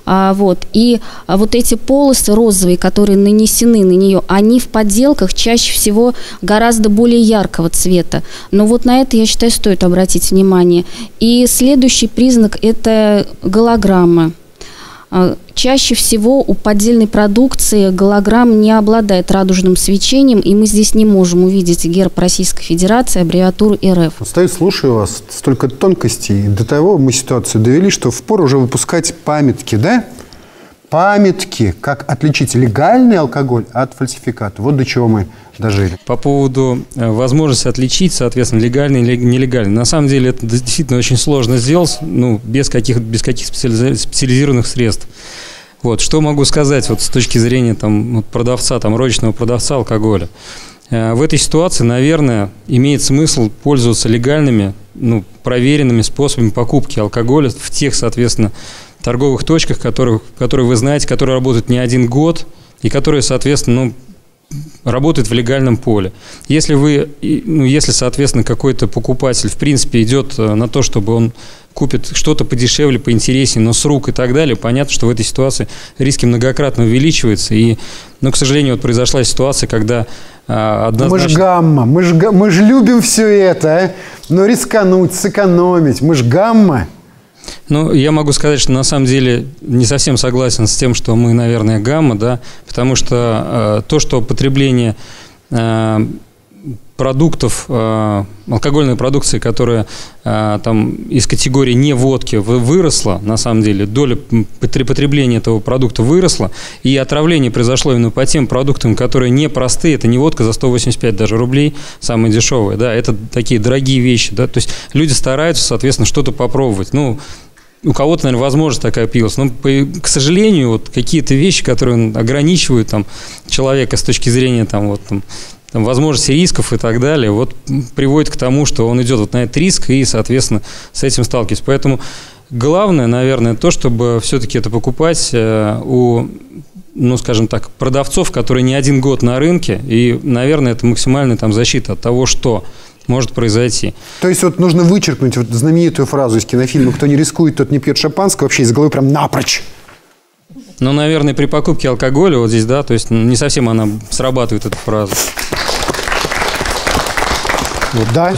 И вот эти полосы розовые, которые нанесены на нее, они в подделках чаще всего гораздо более яркого цвета. Но вот на это, я считаю, стоит обратить внимание. И следующий признак – это голограмма. Чаще всего у поддельной продукции голограмм не обладает радужным свечением, и мы здесь не можем увидеть герб Российской Федерации, аббревиатуру РФ. Стою, слушаю вас, столько тонкостей. До того мы ситуацию довели, что впору уже выпускать памятки, да? Памятки, как отличить легальный алкоголь от фальсификата. Вот до чего мы дожили. По поводу возможности отличить, соответственно, легальный или нелегальный. На самом деле это действительно очень сложно сделать, ну, без каких специализированных средств. Вот, что могу сказать вот, с точки зрения там, продавца, там, розничного продавца алкоголя. В этой ситуации, наверное, имеет смысл пользоваться легальными, ну, проверенными способами покупки алкоголя в тех, соответственно, торговых точках, которые вы знаете, которые работают не один год и которые, соответственно, ну, работают в легальном поле. Если, соответственно, какой-то покупатель, в принципе, идет на то, чтобы он купит что-то подешевле, поинтереснее, но с рук и так далее, понятно, что в этой ситуации риски многократно увеличиваются. И, ну, к сожалению, вот произошла ситуация, когда однозначно... Мы же гамма, мы же любим все это, а? Но рискануть, сэкономить, мы же гамма. Ну, я могу сказать, что на самом деле не совсем согласен с тем, что мы, наверное, гамма, да, потому что то, что потребление продуктов, алкогольной продукции, которая там из категории не водки выросла, на самом деле, доля потребления этого продукта выросла, и отравление произошло именно по тем продуктам, которые не простые, это не водка за 185 даже рублей, самая дешевая, да, это такие дорогие вещи, да, то есть люди стараются, соответственно, что-то попробовать, ну, у кого-то, наверное, возможность такая появилась, но, к сожалению, вот какие-то вещи, которые ограничивают там человека с точки зрения там возможности рисков и так далее, вот приводит к тому, что он идет вот на этот риск и, соответственно, с этим сталкивается. Поэтому главное, наверное, то, чтобы все-таки это покупать у, ну, скажем так, продавцов, которые не один год на рынке, и, наверное, это максимальная там защита от того, что может произойти. То есть вот нужно вычеркнуть вот знаменитую фразу из кинофильма «Кто не рискует, тот не пьет шампанского» вообще из головы прям напрочь. Ну, наверное, при покупке алкоголя вот здесь, да, то есть не совсем она срабатывает, эта фраза. Вот, да.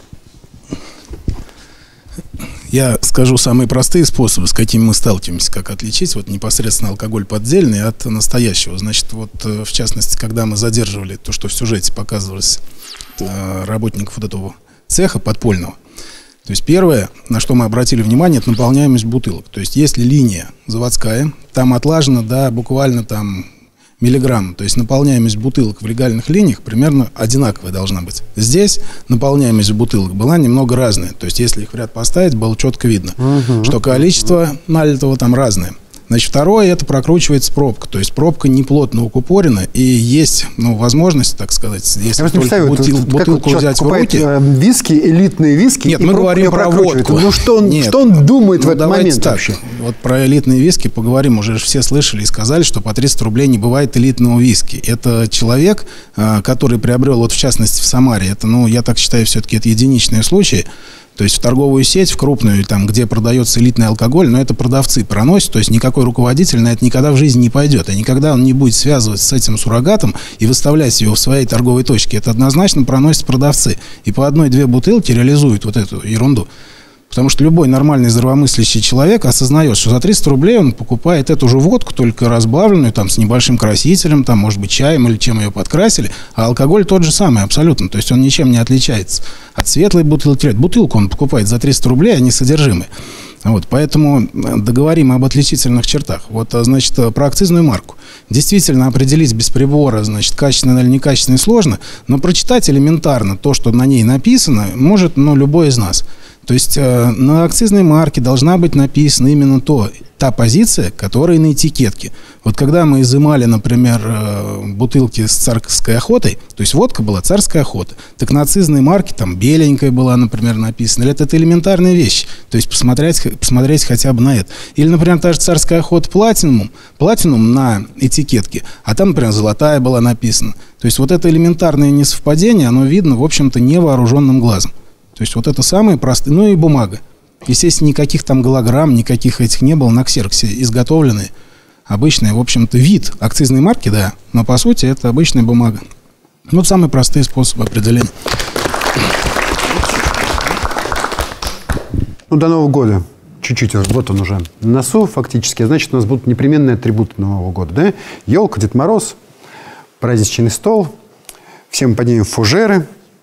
Я скажу самые простые способы, с какими мы сталкиваемся, как отличить вот непосредственно алкоголь поддельный от настоящего. Значит, вот в частности, когда мы задерживали то, что в сюжете показывалось работников вот этого цеха подпольного. То есть первое, на что мы обратили внимание, это наполняемость бутылок. То есть если линия заводская, там отлажено, да, буквально там миллиграмм. То есть наполняемость бутылок в легальных линиях примерно одинаковая должна быть. Здесь наполняемость бутылок была немного разная. То есть если их в ряд поставить, было четко видно, что количество налитого там разное. Значит, второе, это прокручивается пробка. То есть пробка не плотно укупорена, и есть возможность, так сказать, если только бутылку взять в руки. Виски, элитные виски. Нет, мы говорим про водку. Ну что он думает в этот момент так, вообще? Вот про элитные виски поговорим. Уже все слышали и сказали, что по 300 рублей не бывает элитного виски. Это человек, который приобрел, вот в частности в Самаре, это, я так считаю, все-таки это единичные случаи. То есть в торговую сеть, в крупную, там, где продается элитный алкоголь, но это продавцы проносят, то есть никакой руководитель на это никогда в жизни не пойдет. И никогда он не будет связываться с этим суррогатом и выставлять его в своей торговой точке. Это однозначно проносят продавцы. И по 1-2 бутылки реализуют вот эту ерунду. Потому что любой нормальный здравомыслящий человек осознает, что за 300 рублей он покупает эту же водку, только разбавленную, там, с небольшим красителем, там, может быть, чаем или чем ее подкрасили, а алкоголь тот же самый абсолютно. То есть он ничем не отличается от светлой бутылки. Бутылку он покупает за 300 рублей, а не содержимое. Вот, поэтому договорим об отличительных чертах. Вот, значит, про акцизную марку. Действительно, определить без прибора, значит, качественно или некачественно сложно, но прочитать элементарно то, что на ней написано, может, любой из нас. То есть на акцизной марке должна быть написана именно та позиция, которая на этикетке. Вот когда мы изымали, например, бутылки с царской охотой, то есть водка была царская охота, так на акцизной марке там беленькая была, например, написана. Или это элементарная вещь. То есть посмотреть хотя бы на это. Или, например, та же царская охота платинум на этикетке, а там, например, золотая была написана. То есть вот это элементарное несовпадение, оно видно, в общем-то, невооруженным глазом. То есть вот это самые простые, и бумага. Естественно, никаких там голограмм, никаких этих не было, на ксероксе изготовленные. Обычный, в общем-то, вид акцизной марки, да, но по сути это обычная бумага. Вот самые простые способы определения. До Нового года чуть-чуть, вот он уже на носу фактически. Значит, у нас будут непременные атрибуты Нового года, да? Елка, Дед Мороз, праздничный стол, все мы поднимем фужеры,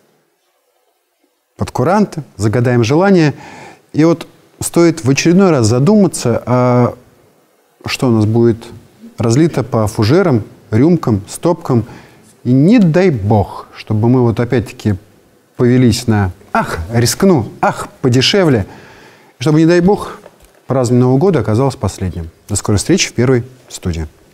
под куранты, загадаем желание. И вот стоит в очередной раз задуматься, а что у нас будет разлито по фужерам, рюмкам, стопкам. И не дай бог, чтобы мы вот опять-таки повелись на «ах, рискну», «ах, подешевле», чтобы, не дай бог, празднование Нового года оказалось последним. До скорой встречи в первой студии.